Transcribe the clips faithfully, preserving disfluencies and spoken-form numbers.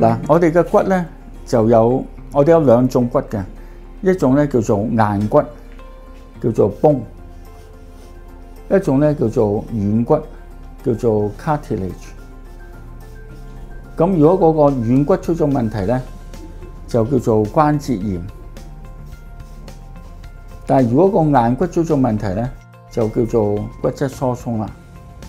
嗱，我哋嘅骨咧就有我哋有兩種骨嘅，一種咧叫做硬骨，叫做 bone； 一種咧叫做軟骨，叫做 cartilage。咁如果嗰個軟骨出咗問題咧，就叫做關節炎。但係如果個硬骨出咗問題咧，就叫做骨質疏鬆啦。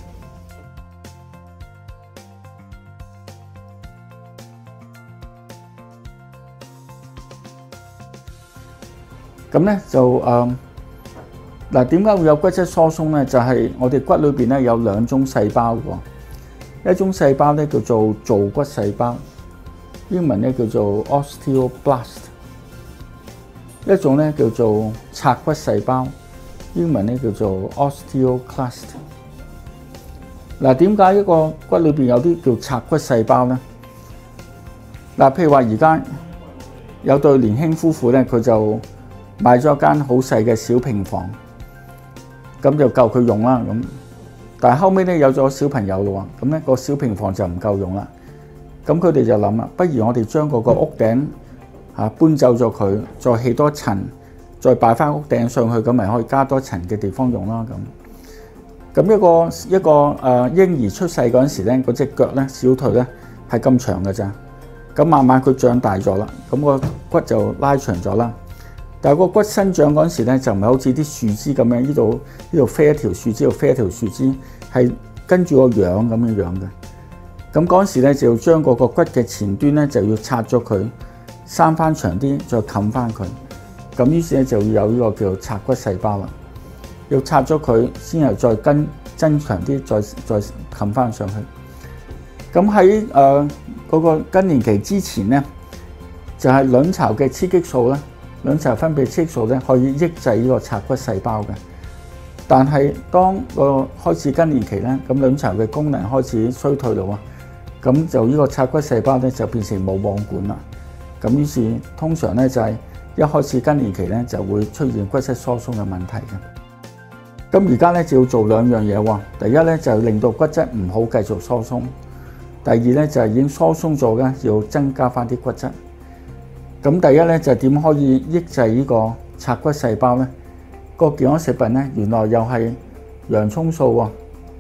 咁咧就誒嗱，點解會有骨質疏鬆咧？就係我哋骨裏邊咧有兩種細胞喎，一種細胞咧叫做造骨細胞，英文咧叫做 osteoblast； 一種咧叫做拆骨細胞，英文咧叫做 osteoclast。嗱，點解一個骨裏邊有啲叫拆骨細胞咧？嗱，譬如話而家有對年輕夫婦咧，佢就買咗間好細嘅小平房，咁就夠佢用啦。咁，但係後尾咧有咗小朋友咯喎，咁咧個小平房就唔夠用啦。咁佢哋就諗啦，不如我哋將嗰個屋頂嚇搬走咗佢，再起多層，再擺翻屋頂上去，咁咪可以加多層嘅地方用啦。咁，咁一個一個誒嬰兒出世嗰陣時咧，嗰隻腳咧小腿咧係咁長嘅咋，咁慢慢佢長大咗啦，咁個骨就拉長咗啦。但係個骨生長嗰陣時咧，就唔係好似啲樹枝咁樣，呢度呢度飛一條樹枝，呢度飛一條樹枝，係跟住個樣咁樣樣嘅。咁嗰陣時咧，就要將嗰個骨嘅前端咧就要拆咗佢，生翻長啲，再冚翻佢。咁於是咧就要有呢個叫做拆骨細胞啦，要拆咗佢先係再跟增強啲，再再冚翻上去。咁喺誒嗰個更年期之前咧，就係卵巢嘅雌激素咧。卵巢分泌激素咧可以抑制呢個拆骨細胞嘅，但係當個開始更年期咧，咁卵巢嘅功能開始衰退咯喎，咁就呢個拆骨細胞咧就變成冇網管啦。咁於是通常咧就係一開始更年期咧就會出現骨質疏鬆嘅問題嘅。咁而家咧就要做兩樣嘢喎，第一咧就係令到骨質唔好繼續疏鬆，第二咧就係已經疏鬆咗嘅要增加翻啲骨質。咁第一咧就點可以抑制呢個拆骨細胞咧？個健康食品咧原來又係洋葱素喎。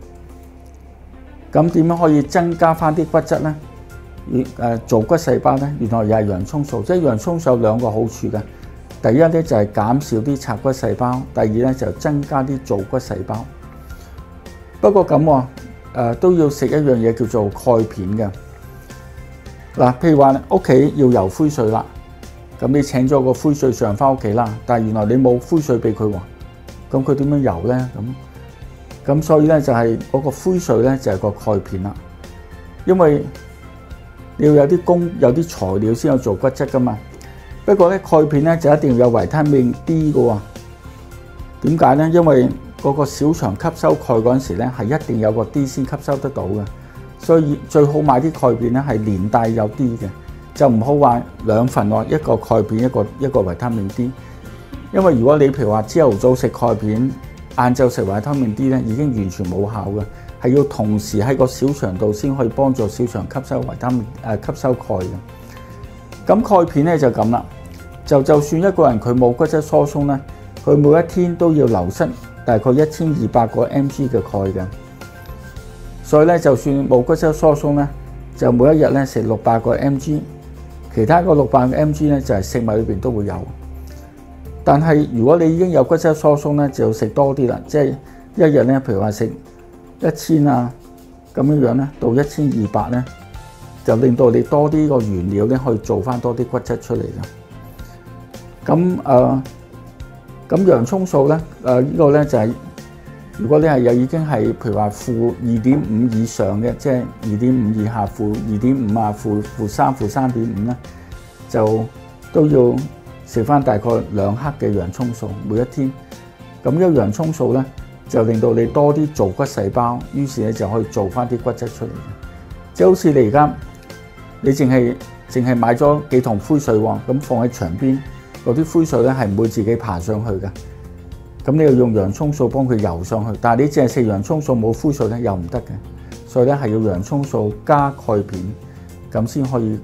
咁點樣可以增加翻啲骨質咧？誒造骨細胞咧原來又係洋葱素，即係洋葱素有兩個好處嘅。第一咧就係減少啲拆骨細胞，第二咧就增加啲造骨細胞。不過咁喎，誒都要食一樣嘢叫做鈣片嘅。嗱，譬如話屋企要游灰水啦。咁你請咗個灰水上翻屋企啦，但係原來你冇灰水俾佢喎，咁佢點樣游咧？咁咁所以咧就係嗰個灰水咧就係個鈣片啦，因為你要有啲工有啲材料先有做骨質噶嘛。不過咧鈣片咧就一定要有維他命 D 嘅喎。點解咧？因為嗰個小腸吸收鈣嗰陣時咧係一定有個 D 先吸收得到嘅，所以最好買啲鈣片咧係連帶有 D 嘅。就唔好話兩份喎，一個鈣片，一個一個維他命 D。因為如果你譬如話朝頭早食鈣片，晏晝食維他命 D 咧，已經完全冇效嘅，係要同時喺個小腸度先可以幫助小腸吸收維他命誒、呃、吸收鈣嘅。咁鈣片咧就咁啦，就就算一個人佢冇骨質疏鬆咧，佢每一天都要流失大概一千二百個 mg 嘅鈣嘅。所以咧，就算冇骨質疏鬆咧，就每一日咧食六百個 mg。其他個六百個 mg 咧就係食物裏邊都會有，但係如果你已經有骨質疏鬆咧，就要食多啲啦，即係一日咧，譬如話食一千啊咁樣樣咧，到一千二百咧，就令到你多啲個原料咧，可以做翻多啲骨質出嚟嘅。咁誒，咁洋葱素咧，誒、呃、呢個咧就係、是、如果你係有已經係譬如話負二點五以上嘅，即係二點五以下負二點五啊，負負三負三點五咧，就都要食翻大概兩克嘅洋葱素每一天。咁呢個洋葱素咧就令到你多啲造骨細胞，於是咧就可以做翻啲骨質出嚟嘅。即係好似你而家你淨係淨係買咗幾桶灰水喎，咁放喺牆邊，嗰啲灰水咧係唔會自己爬上去嘅。咁你要用洋葱素幫佢游上去，但係你淨係食洋葱素冇灰水咧又唔得嘅，所以咧係要洋葱素加鈣片，咁先可以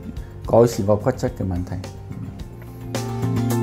改善個骨質嘅問題。